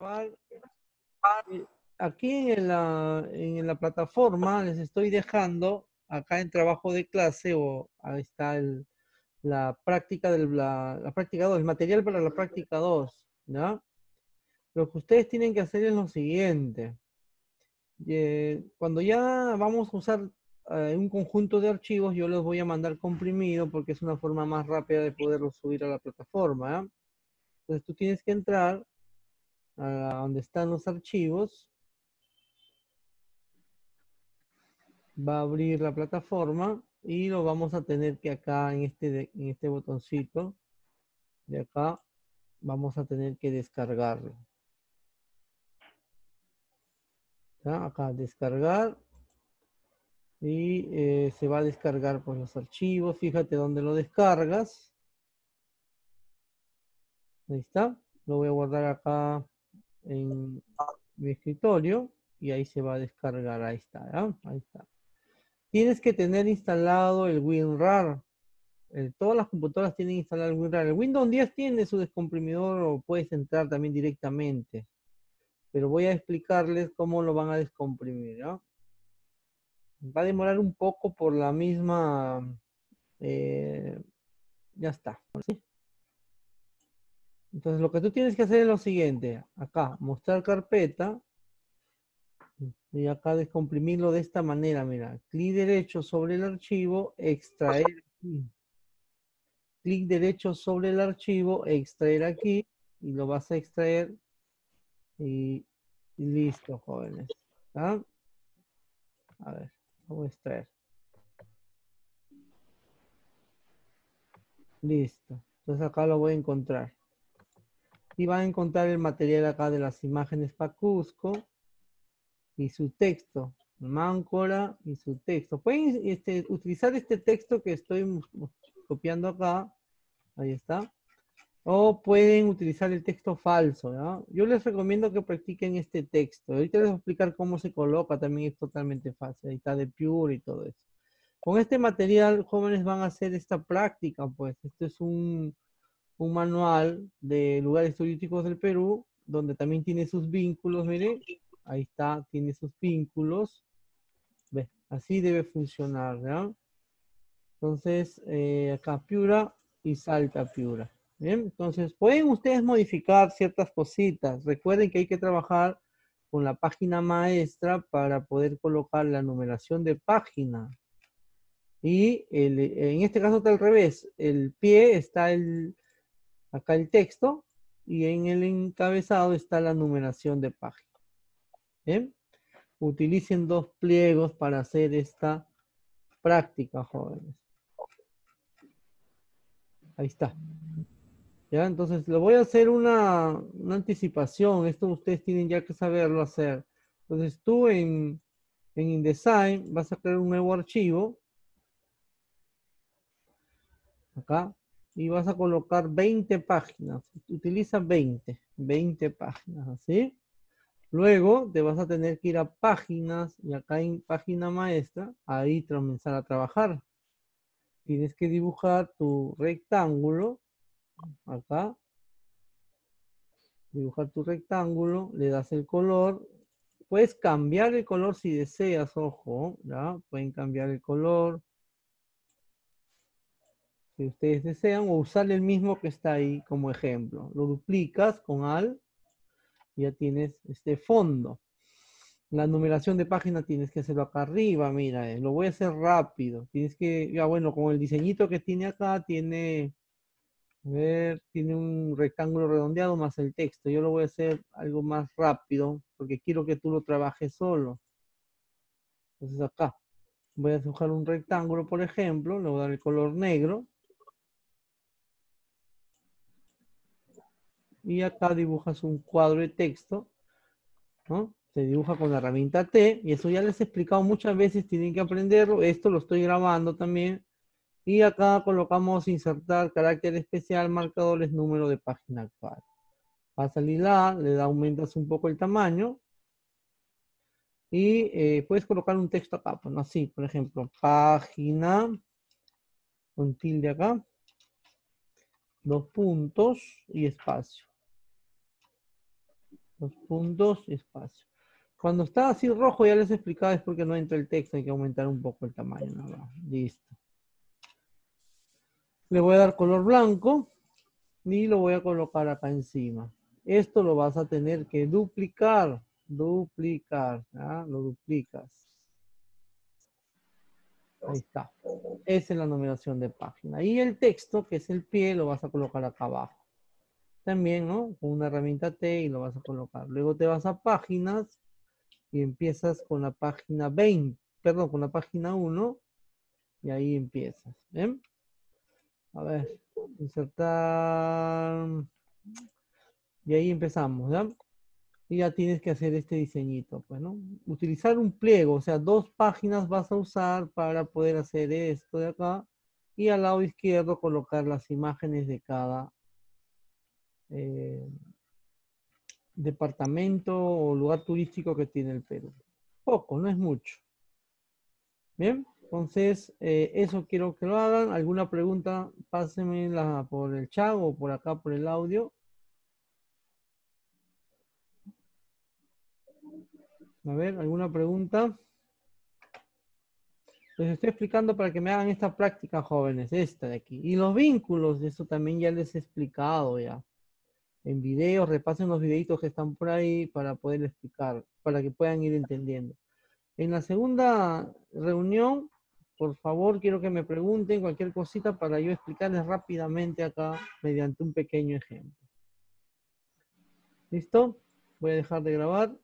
Eh, Aquí en la plataforma les estoy dejando, acá en trabajo de clase, o ahí está la práctica la práctica 2, el material para la práctica 2, ¿ya? Lo que ustedes tienen que hacer es lo siguiente. Cuando ya vamos a usar un conjunto de archivos, yo los voy a mandar comprimido porque es una forma más rápida de poderlo subir a la plataforma, ¿ya? Entonces tú tienes que entrar a donde están los archivos, va a abrir la plataforma y lo vamos a tener que acá en este botoncito de acá, vamos a tener que descargarlo. ¿Ya? Acá descargar y se va a descargar pues los archivos. Fíjate dónde lo descargas. Ahí está. Lo voy a guardar acá en mi escritorio y ahí se va a descargar. Ahí está, ¿ya? Ahí está. Tienes que tener instalado el WinRAR. Todas las computadoras tienen instalado el WinRAR. El Windows 10 tiene su descomprimidor o puedes entrar también directamente. Pero voy a explicarles cómo lo van a descomprimir, ¿no? Va a demorar un poco por la misma... eh, ya está. ¿Sí? Entonces lo que tú tienes que hacer es lo siguiente. Acá, mostrar carpeta. Y acá descomprimirlo de esta manera, mira. Clic derecho sobre el archivo, extraer aquí. Clic derecho sobre el archivo, extraer aquí. Y lo vas a extraer. Y listo, jóvenes. ¿Ah? A ver, vamos a extraer. Listo. Entonces acá lo voy a encontrar. Y van a encontrar el material acá de las imágenes para Cusco y su texto. Máncora y su texto. Pueden utilizar este texto que estoy copiando acá. Ahí está. O pueden utilizar el texto falso, ¿no? Yo les recomiendo que practiquen este texto. Ahorita les voy a explicar cómo se coloca, también es totalmente fácil. Ahí está de Pure y todo eso. Con este material, jóvenes van a hacer esta práctica, pues. Esto es un manual de lugares turísticos del Perú, donde también tiene sus vínculos, mire. Ahí está, tiene sus vínculos. Ve, así debe funcionar, ¿no? Entonces, acá Piura y Salta Piura. Bien, entonces pueden ustedes modificar ciertas cositas. Recuerden que hay que trabajar con la página maestra para poder colocar la numeración de página. Y en este caso está al revés. El pie está acá el texto y en el encabezado está la numeración de página. Bien, utilicen dos pliegos para hacer esta práctica, jóvenes. Ahí está. Ya, entonces le voy a hacer una anticipación. Esto ustedes tienen ya que saberlo hacer. Entonces tú en InDesign vas a crear un nuevo archivo. Acá. Y vas a colocar 20 páginas. Utiliza 20 páginas, ¿así? Luego te vas a tener que ir a páginas y acá en página maestra, ahí comenzar a trabajar. Tienes que dibujar tu rectángulo, acá, dibujar tu rectángulo, le das el color. Puedes cambiar el color si deseas, ojo, ¿ya? Pueden cambiar el color si ustedes desean o usar el mismo que está ahí como ejemplo. Lo duplicas con Alt y ya tienes este fondo. La numeración de página tienes que hacerlo acá arriba, mira, lo voy a hacer rápido. Tienes que, ya bueno, con el diseñito que tiene acá, tiene, a ver, tiene un rectángulo redondeado más el texto. Yo lo voy a hacer algo más rápido porque quiero que tú lo trabajes solo. Entonces acá voy a dibujar un rectángulo, por ejemplo, le voy a dar el color negro. Y acá dibujas un cuadro de texto, ¿no? Se dibuja con la herramienta T, y eso ya les he explicado muchas veces, tienen que aprenderlo. Esto lo estoy grabando también. Y acá colocamos insertar carácter especial, marcadores, número de página actual. Va a salir le aumentas un poco el tamaño. Y puedes colocar un texto acá, pues así, por ejemplo, página, con tilde acá, dos puntos y espacio. Dos puntos, espacio. Cuando está así rojo, ya les he explicado, es porque no entra el texto, hay que aumentar un poco el tamaño. Nada más. Listo. Le voy a dar color blanco y lo voy a colocar acá encima. Esto lo vas a tener que duplicar. Duplicar. ¿Ah? Lo duplicas. Ahí está. Esa es la numeración de página. Y el texto, que es el pie, lo vas a colocar acá abajo. También, ¿no? Con una herramienta T y lo vas a colocar. Luego te vas a páginas y empiezas con la página 20, perdón, con la página 1 y ahí empiezas. ¿Ven? A ver, insertar y ahí empezamos, ¿ya? Y ya tienes que hacer este diseñito, pues, ¿no? Utilizar un pliego, o sea, dos páginas vas a usar para poder hacer esto de acá y al lado izquierdo colocar las imágenes de cada eh, departamento o lugar turístico que tiene el Perú. Poco, no es mucho. Bien, entonces eso quiero que lo hagan. ¿Alguna pregunta? Pásenmela por el chat o por acá por el audio. A ver, ¿alguna pregunta? Les estoy explicando para que me hagan esta práctica, jóvenes, esta de aquí. Y los vínculos, eso también ya les he explicado ya. En videos, repasen los videitos que están por ahí para poder explicar, para que puedan ir entendiendo. En la segunda reunión, por favor, quiero que me pregunten cualquier cosita para yo explicarles rápidamente acá mediante un pequeño ejemplo. ¿Listo? Voy a dejar de grabar.